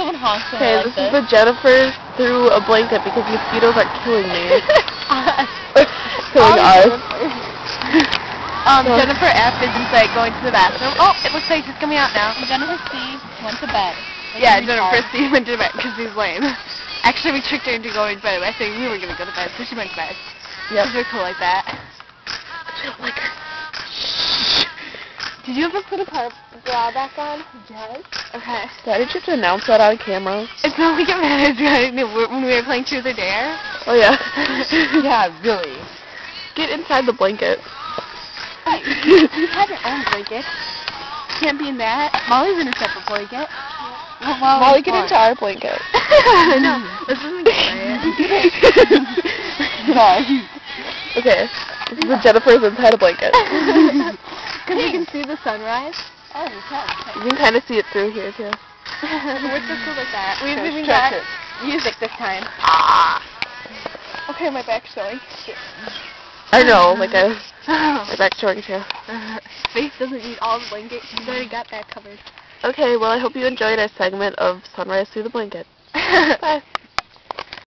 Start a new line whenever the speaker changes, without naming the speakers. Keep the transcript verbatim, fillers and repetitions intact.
someone honks when
Okay,
I like
this is the Jennifer through a blanket because mosquitoes are killing me. killing us.
Um, Jennifer F is inside going to the bathroom. Oh, it looks like she's coming out now. Jennifer C went to bed. Yeah, Jennifer C went to bed because she's lame. Actually, we tricked her into going to bed by saying we were going to go to bed, so she went to bed.
Yep.
Because we're cool like that.
Like her.
Did you ever put a car bra back on? Yes. Okay.
Why did you have to announce that on camera?
It's not like it matters when we were playing Truth or Dare.
Oh, yeah.
Yeah, really.
Get inside the blanket.
You have your own blanket. Can't be in that. Molly's in a separate blanket. Well, Molly,
Molly, get into our blanket.
No, this isn't good. Sorry.
Okay, this is the Jennifer's inside a blanket.
Because you can see the sunrise. Oh, you can.
You can kind of see it through here, too.
We're so cool with that. We've
Shush,
even
shush
got
it.
music this time.
Ah.
Okay, my back's showing.
I know, like I, my back's showing, too.
Faith doesn't need all the blanket. She's already got that covered.
Okay, well, I hope you enjoyed our segment of Sunrise Through the Blanket. Bye.